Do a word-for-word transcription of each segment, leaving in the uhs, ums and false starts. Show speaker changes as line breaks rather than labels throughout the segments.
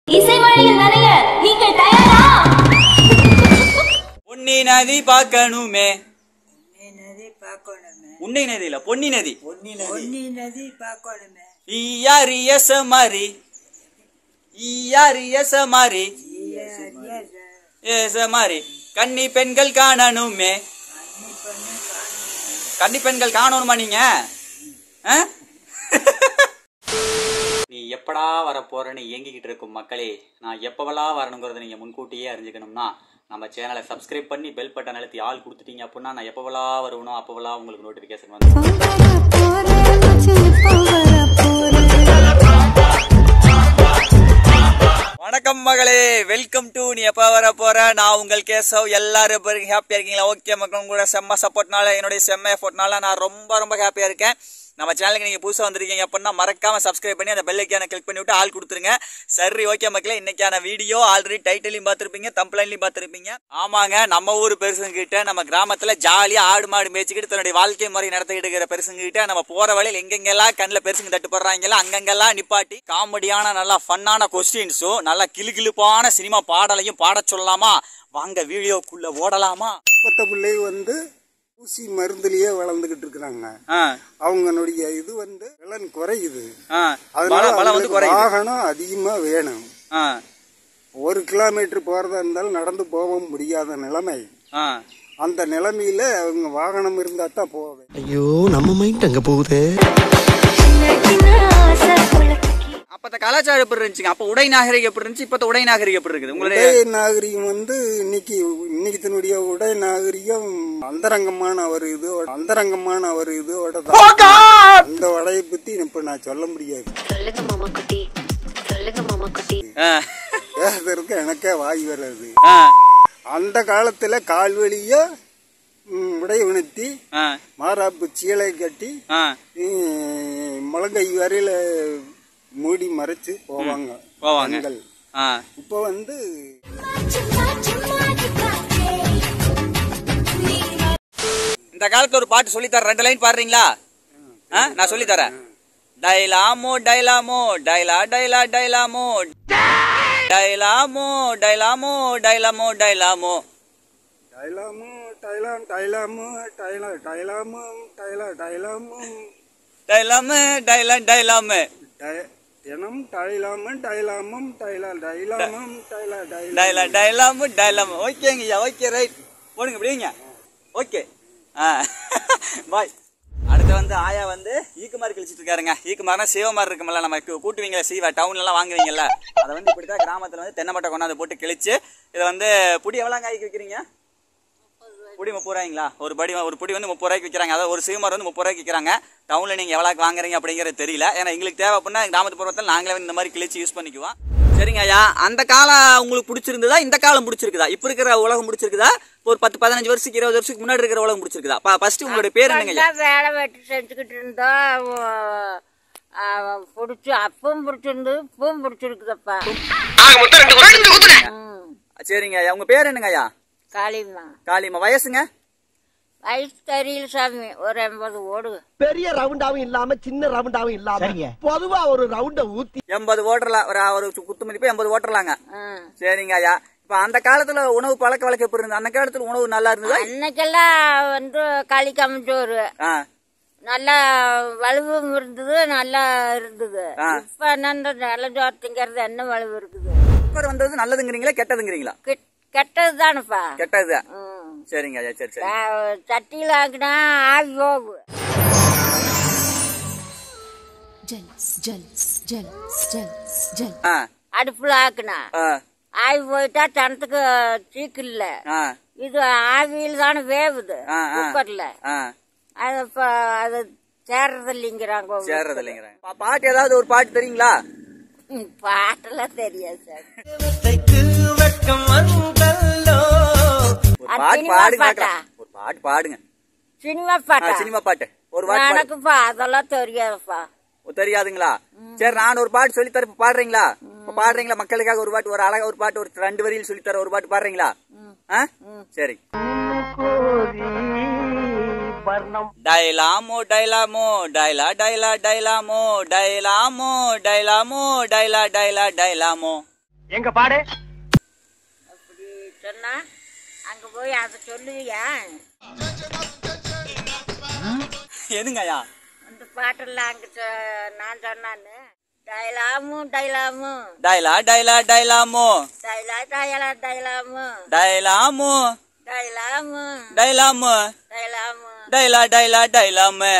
இசைமழையில் நனைய நீங்கள் தயாரா?
பொன்னி நதி பார்க்கணுமே.
நதி பார்க்கணுமே.
உன்னை நதி இல்ல, பொன்னி நதி.
பொன்னி நதி. பொன்னி நதி பார்க்கணுமே.
ஈயாரிய சமாரி ஈயாரிய சமாரி ஏசமாரி கன்னி பெண்கள் காணணுமே. கன்னி பெண்கள் காணணுமா நீங்க? நீ எப்படா வர போறன்னு இயங்கிக்கிட்டு இருக்கும் மக்களே, நான் எப்பவெல்லாம் வரணுங்கிறத நீங்க முன்கூட்டியே அறிஞ்சுக்கணும்னா நம்ம சேனலை சப்ஸ்கிரைப் பண்ணி பெல் பட்டன் அழுத்தி ஆள் கொடுத்துட்டீங்க அப்படின்னா நான் எப்பவெல்லாம் வருவனோ அப்பவெல்லாம் உங்களுக்கு நோட்டிபிகேஷன் வந்து. வணக்கம் மகளே, வெல்கம் டு நீ எப்ப வர போற. நான் உங்கள் கேசவ். எல்லாரும் ஹாப்பியா இருக்கீங்களா? ஓகே மக்கள், உங்களோட செம்ம சப்போர்ட்னால, என்னுடைய செம்ம எஃபோர்ட்னால நான் ரொம்ப ரொம்ப ஹாப்பியா இருக்கேன். நம்ம சேனலுக்கு நீங்க புதுசா வந்திருக்கீங்க அப்படின்னா மறக்காம சப்ஸ்கிரைப் பண்ணி அந்த பெல் ஐக்கானை கிளிக் பண்ணி விட்டு ஆள் கொடுத்துருங்க. சரி, ஓகே மக்களே, இன்னைக்கான வீடியோ ஆல்ரெடி டைட்டிலையும் பார்த்துருப்பீங்க, தம்ப்லைன்லையும் பார்த்துருப்பீங்க. ஆமாங்க, நம்ம ஊர் பெருசுங்கிட்ட, நம்ம கிராமத்துல ஜாலியா ஆடு மாடு மேய்ச்சிக்கிட்டு தன்னுடைய வாழ்க்கை முறை நடத்திக்கிட்டு இருக்கிற பெருசுங்கிட்ட நம்ம போற வழியில் எங்கெங்கெல்லாம் கண்ணில் பெருசுங்க தட்டுப்படுறாங்களா அங்கங்கெல்லாம் நிப்பாட்டி காமெடியான நல்லா ஃபன்னான கொஸ்டின்ஸும் நல்லா கிளுகிளுப்பான சினிமா பாடலையும் பாட சொல்லலாமா? வாங்க வீடியோக்குள்ள ஓடலாமா?
பத்த பிள்ளை வந்து ஊசி மருந்துலயே வளர்ந்துகிட்டு இருக்கிறாங்க. அவங்களுடைய இது வந்து பலன் குறையுது. அதனால வாகனம் அதிகமா வேணும். ஒரு கிலோமீட்டர் போறதா இருந்தாலும் நடந்து போக முடியாத நிலைமை. அந்த நிலைமையில அவங்க வாகனம் இருந்தா தான் போவேன்.
ஐயோ, நம்ம மைண்ட் அங்க போகுது.
அப்ப கலாச்சாரம் எப்படி இருந்துச்சுங்க? அப்ப உடை நாகரிகம் எப்படி இருந்துச்சு? இப்ப உடை நாகரிகம் எப்படி இருக்குது? உங்களுடைய
உடை நாகரிகம் வந்து இன்னைக்கு இன்னைக்கு தன்னுடைய உடை நாகரிகம் அந்தரங்கமான ஒரு இது அந்தரங்கமான ஒரு இதோட அந்த உடையை பத்தி இப்ப நான் சொல்ல முடியாது.
சொல்லுங்க மாமா குட்டி, சொல்லுங்க மாமா குட்டி.
பேசுறதுக்கு எனக்கே வாய் வராது. அந்த காலத்துல கால்வெளிய உடை உணர்த்தி மாறாப்பு சீலை கட்டி முழங்கை வரையில மூடி மறைச்சு போவாங்க போவாங்க. இப்ப வந்து
இந்த காலத்துல ஒரு பாட்டு சொல்லி தரேன், ரெண்டு லைன் பாடுறீங்களா? நான் சொல்லி தரேன். டைலாமோ டைலாமோ டைலா டைலா டைலாமோ டைலாமோ டைலாமோ டைலாமோ டைலாமோ
டைலாமோ டைலாம் டைலாமோ டைலா டைலாமோ டைலா டைலாமோ
டைலாமு டைலா டைலாமு
தினம் டைலாமம் டைலாமம் டைலா டைலாமம் டைலா
டைலா டைலாமு டைலாமு. ஓகேங்கய்யா, ஓகே, ரைட், போடுங்க இப்படிங்க. ஓகே, பாய். அடுத்து வந்து ஆயா வந்து ஈக்குமாரி கழிச்சிட்டு இருக்காருங்க. ஈக்குமாரினா சிவமாரி இருக்குமில்ல, நம்ம கூட்டுவீங்களா சீவா டவுன்லாம் வாங்குவீங்கல்ல, அதை வந்து இப்படிதான் கிராமத்தில் வந்து தென்னை மட்டை கொண்டாந்து போட்டு கிழிச்சு இதை வந்து புடி எவ்வளோ காய்க்கு விற்கிறீங்க? புடி முப்பது ரூபாய்ங்களா? ஒரு படி ஒரு புடி வந்து முப்பது ரூபாய்க்கு விற்கிறாங்க. அதாவது ஒரு சிவமாரி வந்து முப்பது ரூபாய்க்கு விற்கிறாங்க. டவுன்ல நீங்க எவ்வளவு வாங்குறீங்க அப்படிங்கிறது தெரியல. ஏன்னா எங்களுக்கு தேவை அப்படின்னா கிராமத்து பருவத்தில் நாங்களே இந்த மாதிரி கிழிச்சு யூஸ் பண்ணிக்குவோம். சரிங்க ஐயா, அந்த காலம் உங்களுக்கு பிடிச்சிருந்ததா? இந்த காலம் பிடிச்சிருக்குதா? இப்ப இருக்கிற உலகம் பிடிச்சிருக்குதா? ஒரு பத்து பதினஞ்சு வருஷத்துக்கு இருபது வருஷத்துக்கு முன்னாடி இருக்கிற உலகம் பிடிச்சிருக்குதா? ஃபர்ஸ்ட் உங்களுடைய பேர் என்னங்க?
வேலை வெட்டி செஞ்சுக்கிட்டு இருந்தோம், பிடிச்சி அப்பவும் பிடிச்சிருந்து இப்பவும் பிடிச்சிருக்குதப்பா.
சரிங்க ஐயா, உங்க பேர் என்னங்க ஐயா?
காளிமா.
காளிமா. வயசுங்க?
வயசு தெரியல சாமி, ஒரு எண்பது ஓடு.
பெரிய ரவுண்டாவும் இல்லாம சின்ன ரவுண்டாவும் இல்லாம பொதுவா ஒரு ரவுண்ட ஊத்தி
எண்பது ஓட்டலாம். ஒரு குத்து மதிப்பு எண்பது ஓட்டலாங்க. சரிங்க ஐயா, இப்ப அந்த காலத்துல உணவு பழக்க வழக்கம் எப்படி இருந்தது? அந்த காலத்துல உணவு நல்லா இருந்ததா?
அன்னைக்கெல்லாம் வந்து களி கமிச்சோறு நல்லா வலுவும் இருந்தது, நல்லா இருந்தது. இப்ப என்னன்ற நல்ல ஜோத்துங்கிறது என்ன வலுவு இருக்குது?
குக்கர் வந்தது நல்லதுங்கிறீங்களா கெட்டதுங்கிறீங்களா?
கெட்டது தானப்பா.
கெட்டதுதான். சரிங்க ஐயா, சரி சரி.
சட்டியில ஆக்கினா ஆவி போகு. அடுப்புல ஆக்குனா ஆவி போயிட்டா தனத்துக்கு சீக்கு இல்ல. இது ஆவியில் தானே வேவுது குக்கர்ல. அது அது சேர்றது இல்லைங்கிறாங்க.
சேர்றது இல்லைங்கிறாங்க. பாட்டு ஏதாவது ஒரு பாட்டு தெரியுங்களா?
பாட்டெல்லாம் தெரியாது சார்.
பாட்டு பாடுங்க.
சினிமா பாட்டா?
சினிமா பாட்டு ஒரு
எனக்குப்பா அதெல்லாம் தெரியாதுப்பா.
தெரியாதுங்களா? சரி, நான் ஒரு பாட்டு சொல்லி தர, பாடுறீங்களா? பாடுறீங்களா? மக்களுக்காக ஒரு பாட்டு, ஒரு அழகா ஒரு பாட்டு, ஒரு ரெண்டு வரியில் சொல்லி தர ஒரு பாட்டு பாடுறீங்களா? சரி. டைலாமோ டைலாமோ டைலா டைலா டைலாமோ டைலாமோ டைலாமோ டைலா டைலா டைலாமோ
எங்க பாடு
அப்படி சொன்னா அங்க போய் அதை சொல்லுவியா?
எதுங்கய்யா
அந்த பாட்டெல்லாம் அங்க சொ- நான் சொன்னான்னு டைலாமு டைலாமு
டைலா டைலா டைலாமோ
டைலா டைலா டைலாமு
டைலாமோ
டைலாமு
டைலாமோ
டைலாமு
டைலா டைலா டைலாமு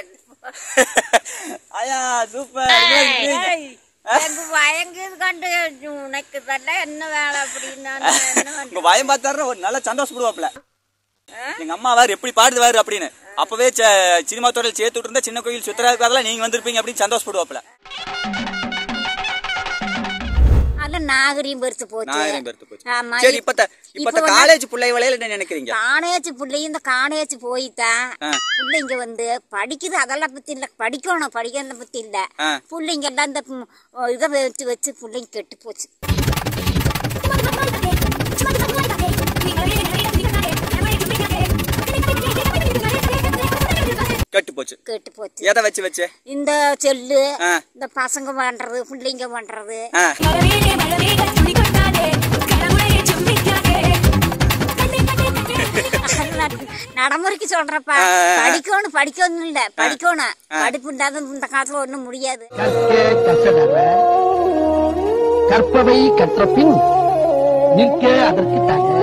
ஐயா சூப்பர்.
எனக்கு பயங்குது கண்டு உனக்கு தரல என்ன வேலை அப்படின்னா
உங்க பயம் பார்த்தாரு ஒரு நல்ல சந்தோஷப்படுவாப்ல. எங்க அம்மா வேறு எப்படி பாடுவாரு அப்படின்னு அப்பவே சினிமா துறையில் சேர்த்து விட்டு இருந்தா சின்ன கோயில் சுத்தராவுக்கு அதெல்லாம் நீங்க வந்திருப்பீங்க அப்படின்னு சந்தோஷப்படுவாப்ல.
நாகரிகம் பெருத்து போச்சு.
நாகரிகம் பெருத்து போச்சு. சரி இப்ப இப்ப காலேஜ் பிள்ளை வளையல என்ன நினைக்கிறீங்க?
காலேஜ் பிள்ளை இந்த காலேஜ் போய்தான் பிள்ளைங்க வந்து படிக்குது அதெல்லாம் பத்தி இல்ல, படிக்கணும் படிக்கிறத பத்தி இல்ல. பிள்ளைங்க எல்லாம் இந்த இதை வச்சு வச்சு பிள்ளைங்க கெட்டு போச்சு.
கெட்டு போச்சு
கெட்டு போச்சு.
எதை வச்சு வச்சு
இந்த செல்லு இந்த பசங்க பண்றது பிள்ளைங்க பண்றது நடைமுறைக்கு சொல்றப்பா. படிக்கணும் படிக்கணும் இல்ல படிக்கணும் படிப்பு இல்லாத இந்த காலத்துல ஒண்ணும் முடியாது.
கற்பவை கற்ற பின் நிற்க அதற்கு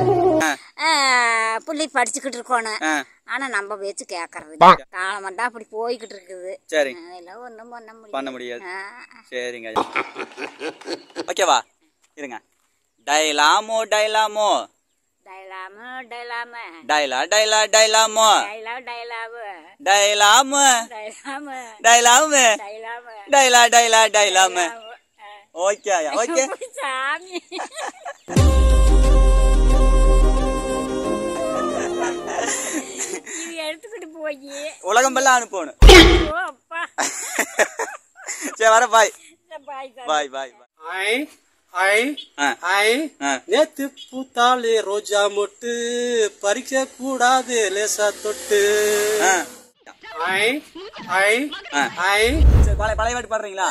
பிள்ளை படிச்சுக்கிட்டு இருக்கணும். ஆனா நம்ம வச்சு கேக்குறது காலம் வந்தா அப்படி போய்கிட்டு இருக்குது.
சரி
அதெல்லாம் ஒண்ணும் பண்ண முடியாது
பண்ண முடியாது. சரிங்க ஓகேவா இருங்க. டைலாமோ டைலாமோ
டைலாமு டைலாமு
டைலா டைலா டைலாமோ
டைலா டைலாமு
டைலாமு
டைலாமு
டைலாமு
டைலாமு
டைலா டைலா டைலாமு. ஓகே ஓகே
சாமி எடுத்துக்கிட்டு போய்
உலகம் எல்லாம் அனுப்பணும். சரி வர பாய் பாய் பாய்
ஐ ஐ ஐ நேத்து பூத்தாலே ரோஜா மொட்டு பறிக்க கூடாது லேசா தொட்டு. ஐ ஐ ஐ
பழைய பழைய பாட்டு பாடுறீங்களா?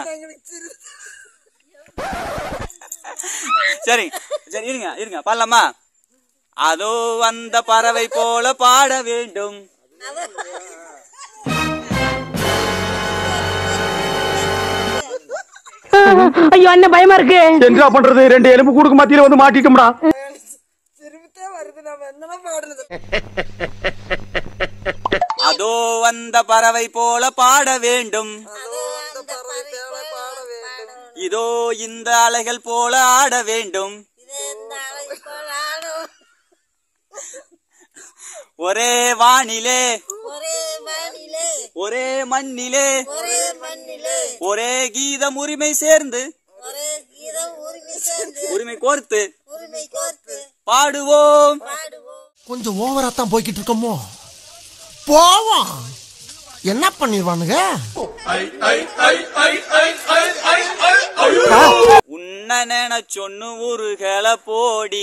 சரி சரி இருங்க இருங்க பாடலாமா? அதோ அந்த பறவை போல பாட வேண்டும்.
ஐயோ என்ன பயமா இருக்கு. என்ன பண்றது? ரெண்டு எலும்பு கூடுக்கு மத்தியில வந்து மாட்டிட்டோம்டா.
அதோ அந்த பறவை போல பாட வேண்டும். இதோ இந்த அலைகள் போல ஆட வேண்டும். ஒரே வானிலே ஒரே மண்ணிலே ஒரே கீதம் உரிமை சேர்ந்து உரிமை கோர்த்து பாடுவோம்.
கொஞ்சம் ஓவரா தான் போய்கிட்டு இருக்கோமோ. போவோம் என்ன பண்ணிடுவானுங்க.
உன்ன நினைச்சொன்னு ஒரு கிளை போடி.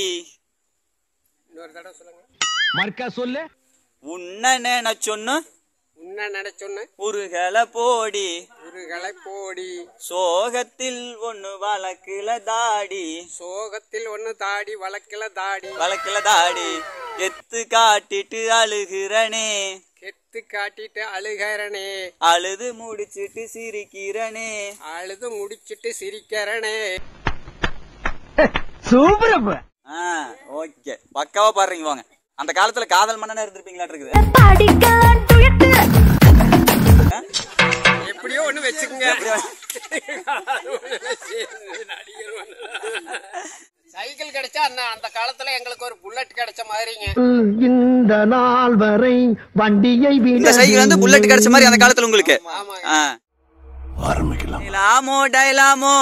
மர்க்கா சொல்லு.
உன்ன நினைச்சொன்னு
உன்ன நினைச்சொன்னு
ஒரு கிளை போடி.
ஒரு களை போடி.
சோகத்தில் ஒண்ணு வழக்குல தாடி.
சோகத்தில் ஒண்ணு தாடி வழக்கில தாடி.
வழக்குல தாடி எத்து காட்டிட்டு அழுகிறனே.
கெத்து காட்டிட்டு அழுகிறனே.
அழுது முடிச்சிட்டு சிரிக்கிறனே.
அழுது முடிச்சிட்டு சிரிக்கிறனே.
சூப்பர்.
ஓகே பக்காவா பாடுறீங்க. வாங்க அந்த காலத்துல காதல் மன்னனா இருந்திருப்பீங்களா இருக்குது.
எப்படியோ ஒண்ணு வச்சுக்கோங்க. சைக்கிள் கிடைச்சா அந்த காலத்துல எங்களுக்கு ஒரு புல்லட் கிடைச்ச மாதிரிங்க.
இந்த நாள் வரை வண்டியை
இந்த சைக்கிள் வந்து புல்லட் கிடைச்ச மாதிரி அந்த காலத்துல உங்களுக்கு.
ஆரம்பிக்கலாம்.
டைலாமோ டைலாமோ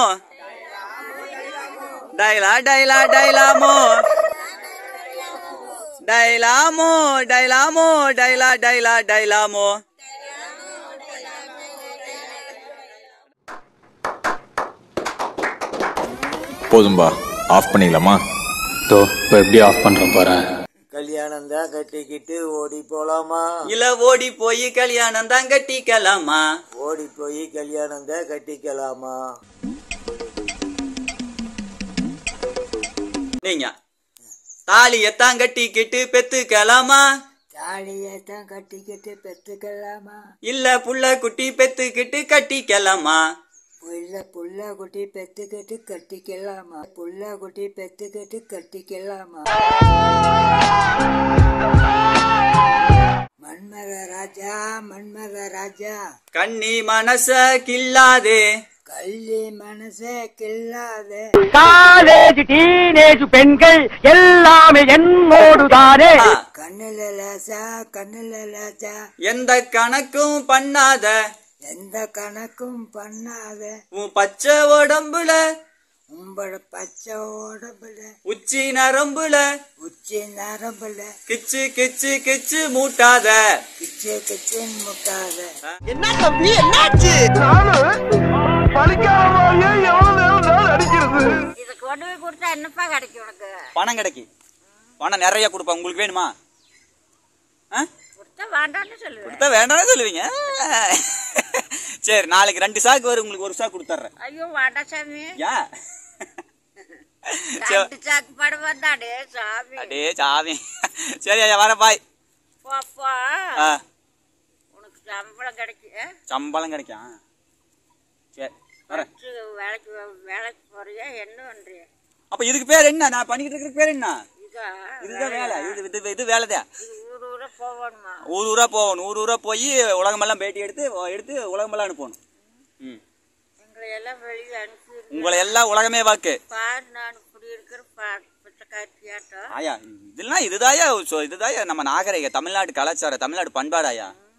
டைலா டைலா டைலாமோ டைலாமோ டைலாமோ டைலா டைலா டைலாமோ.
போதும்பா ஆஃப் பண்ணிடலாமா?
தோ இப்போ எப்படி ஆஃப் பண்றோம் பாரு.
கல்யாணம் தான் கட்டிக்கிட்டு ஓடி போலாமா?
இல்ல ஓடி போய் கல்யாணம் தான் கட்டிக்கலாமா?
ஓடி போய் கல்யாணம் தான் கட்டிக்கலாமா?
நீங்க தாலியத்தான் கட்டிக்கிட்டு பெத்துக்கலாமா?
தாலியத்தான் கட்டிக்கிட்டு பெத்துக்கலாமா?
இல்ல புள்ள குட்டி பெத்துக்கிட்டு கட்டிக்கலாமா?
புள்ள புள்ள குட்டி பெத்துக்கிட்டு கட்டிக்கலாமா? புள்ள குட்டி பெத்துக்கிட்டு கட்டிக்கலாமா? மன்மத ராஜா மன்மத ராஜா
கண்ணி மனச கில்லாதே
கள்ளி மனசே கில்லாதே.
காலேஜ் டீனேஜ் பெண்கள் எல்லாமே என்னோடுதானே.
கண்ணுல லேசா கண்ணுல லேசா
எந்த கணக்கும் பண்ணாத
எந்த கணக்கும் பண்ணாத
உன் பச்சை உடம்புல
உங்களோட பச்சை உடம்புல
உச்சி நரம்புல
உச்சி நரம்புல
கிச்சு கிச்சு கிச்சு மூட்டாத
கிச்சு கிச்சின் முட்டாத.
என்ன தம்பி என்னாச்சு? பழிக்காமயே எவ்வளவு நேரம் நான் அடிக்கிறது.
இத கொண்டு போய் கொடுத்தா என்னப்பா கிடைக்கும் உனக்கு?
பணம் கிடைக்கும். பணம் நிறைய கொடுப்பா. உங்களுக்கு வேணுமா?
கொடுத்தா வேண்டாம்னு சொல்லுவேன்.
கொடுத்தா வேண்டாம்னு சொல்லுவீங்க. சரி நாளைக்கு ரெண்டு சாக்கு வரும், உங்களுக்கு ஒரு சாக்கு கொடுத்துட்றேன்.
ஐயோ வேண்டாம் சாமி.
ஏன்?
ரெண்டு சாக்கு படம் வந்தாடே சாமி.
அடே சாமி. சரி ஐயா வர பாய்.
பாப்பா உனக்கு சம்பளம் கிடைக்கும்.
சம்பளம் கிடைக்கும். சரி வரேன்.
வேலைக்கு வேலைக்கு போறியா என்ன பண்றியா?
அப்ப இதுக்கு பேர் என்ன? நான் பண்ணிக்கிட்டு இருக்கிற பேர் என்ன?
இதா
இதுதான் வேலை. இது இது இது வேலைதான்.
ஊர் ஊரா போகணுமா?
ஊர் ஊரா போகணும். ஊர் ஊரா போய் உலகமெல்லாம் பேட்டி எடுத்து எடுத்து உலகமெல்லாம் அனுப்பணும். ம்
எங்களை எல்லாம் வெளியே அனுப்பி
உங்களை எல்லாம் உலகமே வாக்கு
பாரு. நான் இப்படி இருக்கிற பிச்சைக்காரியாட்டம்.
ஆயா இதெல்லாம் இதுதாயா இதுதாயா நம்ம நாகரிக தமிழ்நாடு கலாச்சாரம் தமிழ்நாடு பண்பாடாயா.